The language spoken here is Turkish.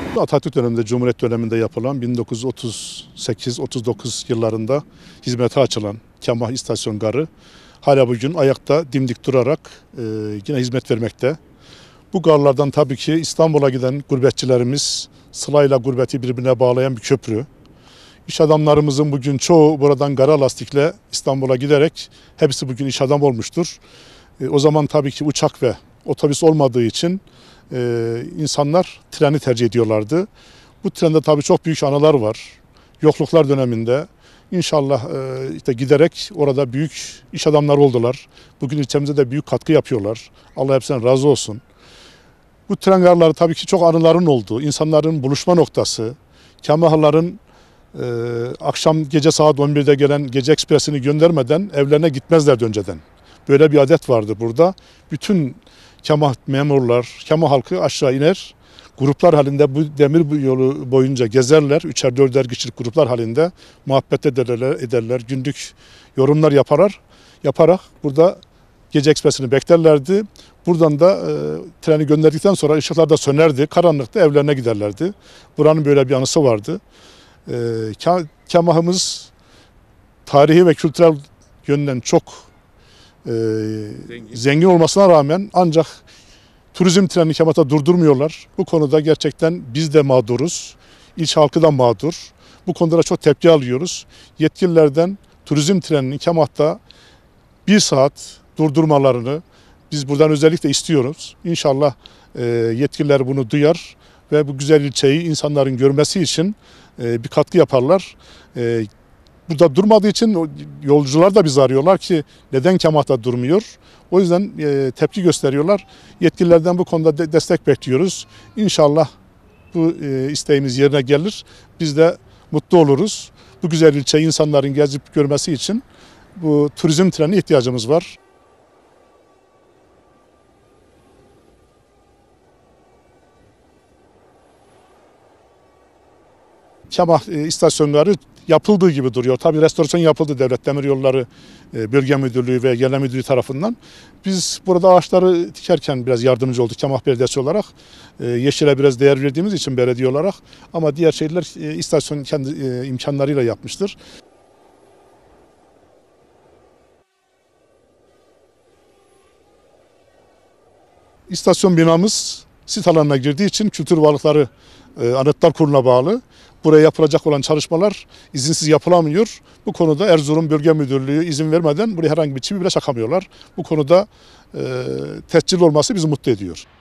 Atatürk döneminde, Cumhuriyet döneminde yapılan 1938-39 yıllarında hizmete açılan Kemah İstasyon Garı hala bugün ayakta dimdik durarak yine hizmet vermekte. Bu garlardan tabii ki İstanbul'a giden gurbetçilerimiz sırayla gurbeti birbirine bağlayan bir köprü. İş adamlarımızın bugün çoğu buradan kara lastikle İstanbul'a giderek hepsi bugün iş adam olmuştur. O zaman tabii ki uçak ve otobüs olmadığı için insanlar treni tercih ediyorlardı. Bu trende tabii çok büyük anılar var. Yokluklar döneminde inşallah işte giderek orada büyük iş adamları oldular. Bugün ilçemize de büyük katkı yapıyorlar. Allah hepsinden razı olsun. Bu tren garları tabii ki çok anıların olduğu, insanların buluşma noktası, Kemahlıların akşam gece saat 11'de gelen gece ekspresini göndermeden evlerine gitmezlerdi önceden. Böyle bir adet vardı burada. Bütün Kemah memurlar, Kemah halkı aşağı iner. Gruplar halinde bu demir yolu boyunca gezerler. 3'er 4'er kişilik gruplar halinde muhabbet ederler. Günlük yorumlar yaparak burada gece ekspresini beklerlerdi. Buradan da treni gönderdikten sonra ışıklar da sönerdi. Karanlıkta evlerine giderlerdi. Buranın böyle bir anısı vardı. Kemahımız tarihi ve kültürel yönden çok zengin olmasına rağmen ancak turizm trenini Kemah'ta durdurmuyorlar. Bu konuda gerçekten biz de mağduruz. İlçe halkı da mağdur. Bu konuda çok tepki alıyoruz. Yetkililerden turizm trenini Kemah'ta 1 saat durdurmalarını biz buradan özellikle istiyoruz. İnşallah yetkililer bunu duyar ve bu güzel ilçeyi insanların görmesi için bir katkı yaparlar. Burada durmadığı için yolcular da bizi arıyorlar ki neden Kemah'ta durmuyor. O yüzden tepki gösteriyorlar. Yetkililerden bu konuda destek bekliyoruz. İnşallah bu isteğimiz yerine gelir. Biz de mutlu oluruz. Bu güzel ilçeyi insanların gezip görmesi için bu turizm trenine ihtiyacımız var. Kemah istasyonları yapıldığı gibi duruyor. Tabii restorasyon yapıldı Devlet Demiryolları Bölge Müdürlüğü ve Genel Müdürlüğü tarafından. Biz burada ağaçları dikerken biraz yardımcı olduk Kemah Belediyesi olarak. Yeşile biraz değer verdiğimiz için belediye olarak. Ama diğer şehirler istasyon kendi imkanlarıyla yapmıştır. İstasyon binamız sit alanına girdiği için Kültür Varlıkları Anıtlar Kurulu'na bağlı. Buraya yapılacak olan çalışmalar izinsiz yapılamıyor. Bu konuda Erzurum Bölge Müdürlüğü izin vermeden buraya herhangi bir çivi bile çakamıyorlar. Bu konuda tescilli olması bizi mutlu ediyor.